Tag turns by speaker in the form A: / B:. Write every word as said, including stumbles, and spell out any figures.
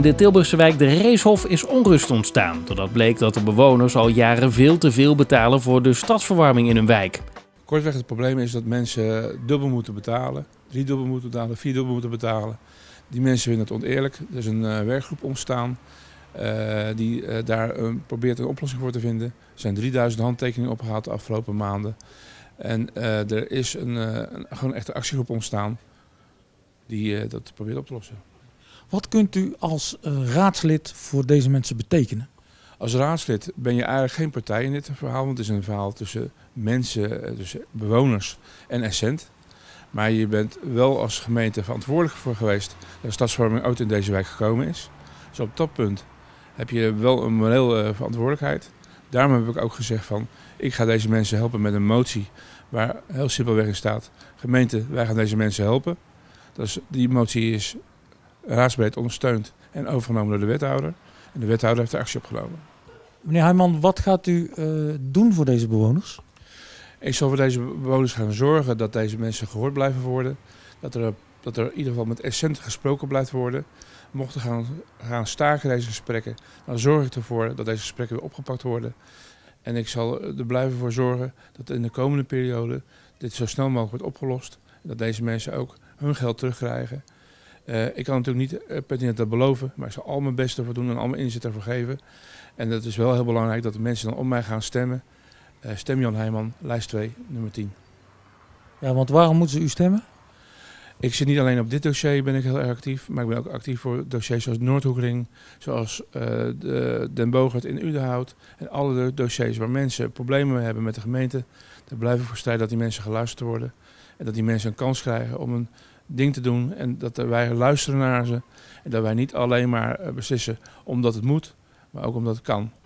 A: In de Tilburgse wijk De Reeshof is onrust ontstaan. Doordat bleek dat de bewoners al jaren veel te veel betalen voor de stadsverwarming in hun wijk.
B: Kortweg, het probleem is dat mensen dubbel moeten betalen. Drie dubbel moeten betalen, vier dubbel moeten betalen. Die mensen vinden het oneerlijk. Er is een uh, werkgroep ontstaan uh, die uh, daar uh, probeert een oplossing voor te vinden. Er zijn drieduizend handtekeningen opgehaald de afgelopen maanden. En uh, er is een, uh, een gewoon echt een actiegroep ontstaan die uh, dat probeert op te lossen.
C: Wat kunt u als uh, raadslid voor deze mensen betekenen?
B: Als raadslid ben je eigenlijk geen partij in dit verhaal, want het is een verhaal tussen mensen, tussen bewoners en Essent. Maar je bent wel als gemeente verantwoordelijk voor geweest dat de stadsverwarming ooit in deze wijk gekomen is. Dus op dat punt heb je wel een moreel uh, verantwoordelijkheid. Daarom heb ik ook gezegd van, ik ga deze mensen helpen met een motie waar heel simpelweg in staat: gemeente, wij gaan deze mensen helpen. Dus die motie is raadsbreed ondersteund en overgenomen door de wethouder. En de wethouder heeft er actie op genomen.
C: Meneer Heijman, wat gaat u uh, doen voor deze bewoners?
B: Ik zal voor deze bewoners gaan zorgen dat deze mensen gehoord blijven worden. Dat er, dat er in ieder geval met Essent gesproken blijft worden. Mochten gaan, gaan staken deze gesprekken, dan zorg ik ervoor dat deze gesprekken weer opgepakt worden. En ik zal er blijven voor zorgen dat in de komende periode dit zo snel mogelijk wordt opgelost. En dat deze mensen ook hun geld terugkrijgen. Uh, ik kan natuurlijk niet uh, pertinent dat beloven, maar ik zal al mijn best ervoor doen en al mijn inzet ervoor geven. En het is wel heel belangrijk dat de mensen dan op mij gaan stemmen. Uh, stem Jan Heijman, lijst twee, nummer tien.
C: Ja, want waarom moeten ze u stemmen?
B: Ik zit niet alleen op dit dossier, ben ik heel erg actief, maar ik ben ook actief voor dossiers zoals Noordhoekring, zoals uh, de Den Bogert in Udenhout en alle dossiers waar mensen problemen hebben met de gemeente. Daar blijven we voor strijden dat die mensen geluisterd worden en dat die mensen een kans krijgen om een ding te doen en dat wij luisteren naar ze en dat wij niet alleen maar beslissen omdat het moet, maar ook omdat het kan.